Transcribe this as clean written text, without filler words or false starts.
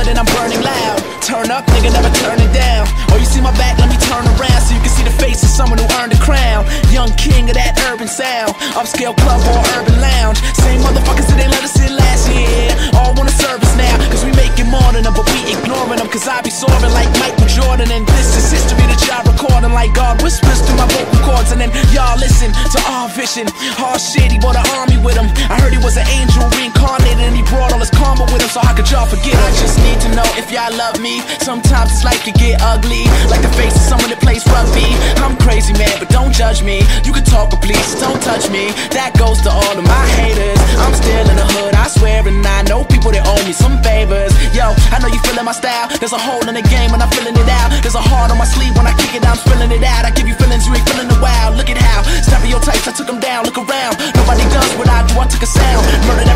hood and I'm burning loud. Turn up, nigga, never turn it down. Or you see my back, let me turn around so you can see the face of someone who earned a crown. Young king of that urban sound, upscale club or urban lounge. Same motherfuckers that they let us in last year, all wanna serve us now, cause we making more than them, but we ignoring them. Cause I be soaring like Michael Jordan, and this is history that y'all recording like God whispers through my vocal cords. And then y'all listen to our vision. Hard shit, he brought an army with him. I heard he was an angel reincarnated, and he brought all his karma with him. So how could y'all forget? I just need to know if y'all love me. Sometimes it's like it get ugly, like the face of someone that plays rugby. I'm crazy, man, but don't judge me. You can talk, but please don't touch me. That goes to all of my haters. I'm still in the hood, I swear, and I know people that owe me some favors. Yo, I know you feeling my style. There's a hole in the game when I'm feeling it out. There's a heart on my sleeve when I kick it, I'm spilling it out. I give you feelings, you ain't feeling the wow. Look at how stereotypes, I took them down, look around. Nobody does what I do, I took a sound. Murdered